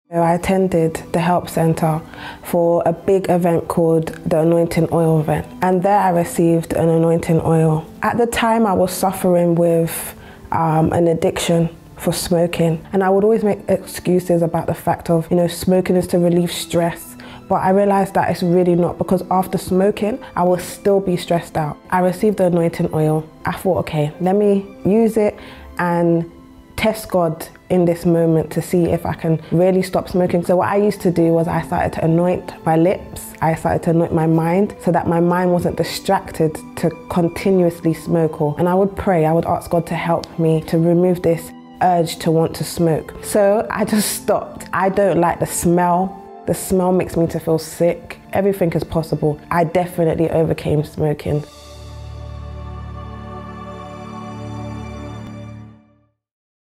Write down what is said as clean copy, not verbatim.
I attended the help center for a big event called the Anointing Oil event, and there I received an anointing oil. At the time I was suffering with an addiction for smoking, and I would always make excuses about the fact of, smoking is to relieve stress. But I realized that it's really not, because after smoking, I will still be stressed out. I received the anointing oil. I thought, okay, let me use it and test God in this moment to see if I can really stop smoking. So what I used to do was I started to anoint my lips. I started to anoint my mind so that my mind wasn't distracted to continuously smoke. And I would pray, I would ask God to help me to remove this urge to want to smoke. So I just stopped. I don't like the smell. The smell makes me to feel sick. Everything is possible. I definitely overcame smoking.